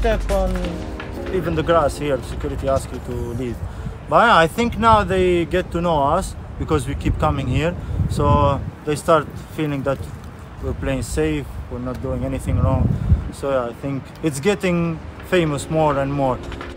step on even the grass here, security ask you to leave. But yeah, I think now they get to know us because we keep coming here, so they start feeling that we're playing safe, we're not doing anything wrong. So yeah, I think it's getting famous more and more.